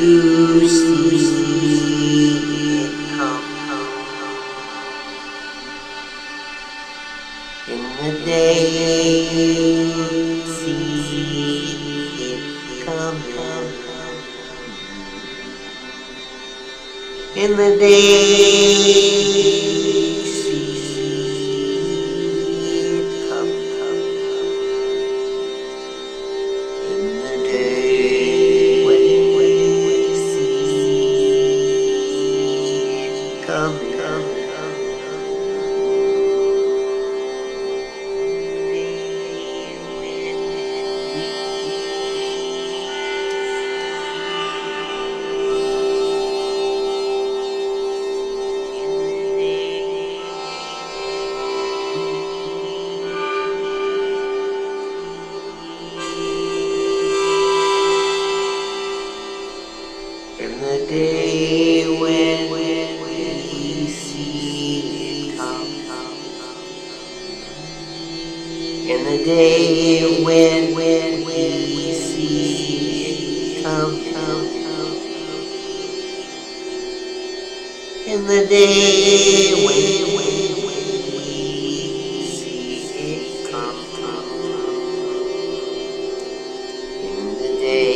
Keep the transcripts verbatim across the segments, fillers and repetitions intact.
you see it come, in the day see it come, in the day day when we see it come, in the day when when we see it come, in the day when when we see it come, in the day.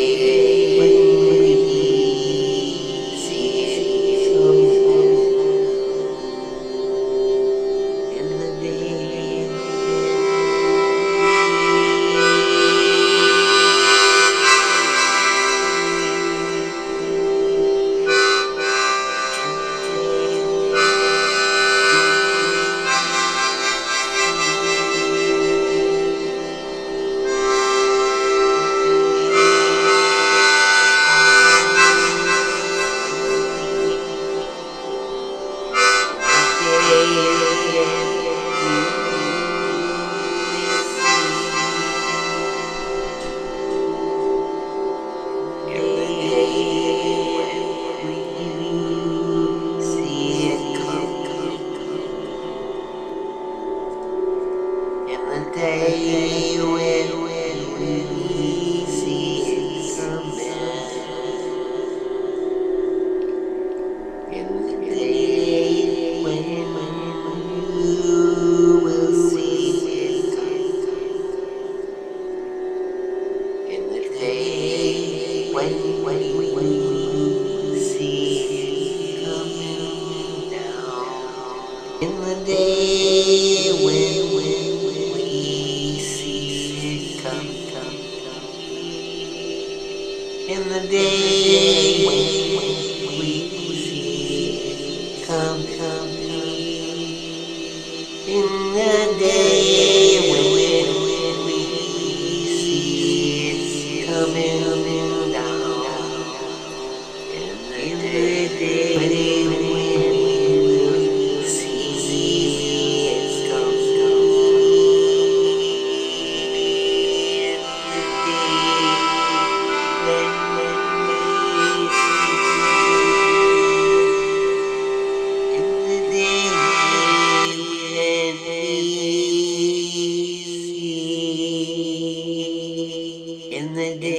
Day when we see it coming, in the day when you will see it coming, in the day when when we see it coming down, in the day when when in the day when we see it come, come, in the day when we see it coming down, in the day when we see it come, in the day